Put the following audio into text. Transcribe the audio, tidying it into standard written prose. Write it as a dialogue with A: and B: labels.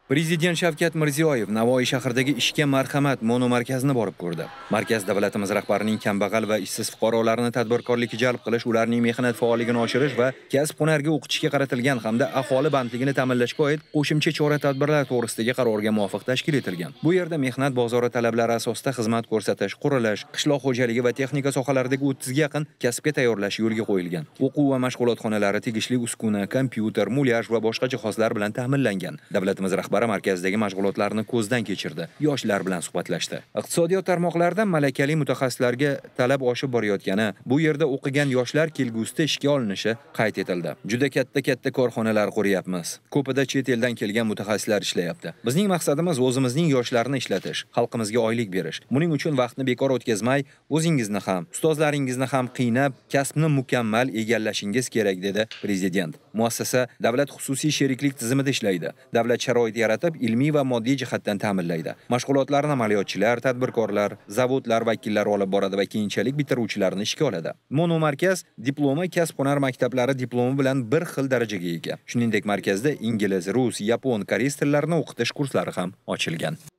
A: Prezident Shavkat Mirziyoyev Navoiy shahridagi Ishga marhamat monomarkazini borib ko'rdi. Markaz davlatimiz rahbarining kambag'al va ishsiz fuqarolarini tadbirkorlikka jalb qilish, ularning mehnat faolligini oshirish va kasb-hunarga o'qitishga qaratilgan hamda aholi bandligini ta'minlashga oid qo'shimcha chora-tadbirlar to'g'risidagi qarorga muvofiq tashkil etilgan. Bu yerda mehnat bozori talablari asosida xizmat ko'rsatish, qurilish, qishloq xo'jaligi va texnika sohalaridagi 30 ga yaqin kasbga tayyorlash yo'lga qo'yilgan. O'quv va mashg'ulot xonalari tegishli uskuna, kompyuter, mulyaj va boshqa jihozlar bilan ta'minlangan. Davlatimiz rahbari markazdagi mashg'ulotlarni ko'zdan kechirdi, yoshlar bilan suhbatlashdi. Iqtisodiyot tarmoqlarida malakali mutaxassislarga talab oshib borayotgani, bu yerda o'qigan yoshlar kelgusida ishga olinishi qayd etildi. Juda katta korxonalar quryapmiz. Ko'pida chet eldan kelgan mutaxassislar ishlayapti. Bizning maqsadimiz o'zimizning yoshlarni ishlatish, xalqimizga oylik berish. Buning uchun vaqtni bekor o'tkazmay, o'zingizni ham, ustozlaringizni ham qiynab, kasbni mukammal egallashingiz kerak, dedi Prezident. Muassasa davlat xususiy sheriklik tizimida ishlaydi. Davlat sharoit yaratib, ilmiy va moddiy jihatdan ta'minlaydi. Mashg'ulotlarni amaliyotchilar, tadbirkorlar, zavodlar vakillari olib boradi va keyinchalik bitiruvchilarni ishga oladi. Monomarkaz diplomi kasb-hunar maktablari diplomi bilan bir xil darajaga ega. Shuningdek, markazda ingliz, rus, yapon, koreys tillarini o'qitish kurslari ham ochilgan.